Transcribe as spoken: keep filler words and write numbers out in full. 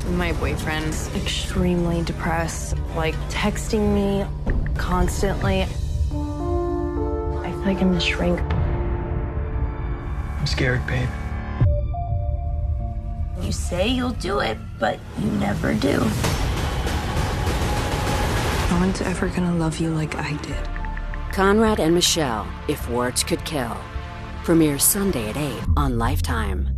My boyfriend's extremely depressed, like texting me constantly. I feel like I'm gonna shrink. I'm scared, babe. You say you'll do it, but you never do. No one's ever gonna love you like I did. Conrad and Michelle, If Words Could Kill. Premieres Sunday at eight on Lifetime.